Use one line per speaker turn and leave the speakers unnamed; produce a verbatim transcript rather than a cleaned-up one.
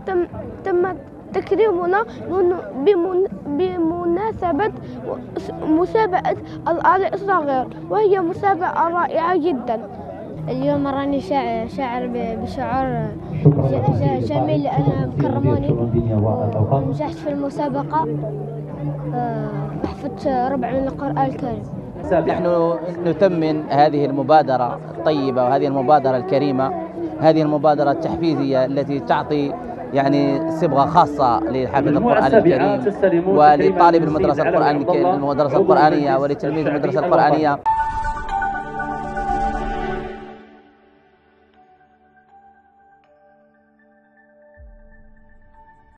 تم تم تكريمنا بمناسبة مسابقة القارئ الصغير، وهي مسابقة رائعة جدا.
اليوم راني شاعر بشعور جميل لأن كرموني ونجحت في المسابقة وحفظت ربع من القرآن الكريم.
نحن نثمن هذه المبادرة الطيبة وهذه المبادرة الكريمة، هذه المبادرة التحفيزية التي تعطي يعني صبغة خاصة لحافظ القرآن الكريم ولطالب المدرسة القرآنية ولتلميذ المدرسة القرآنية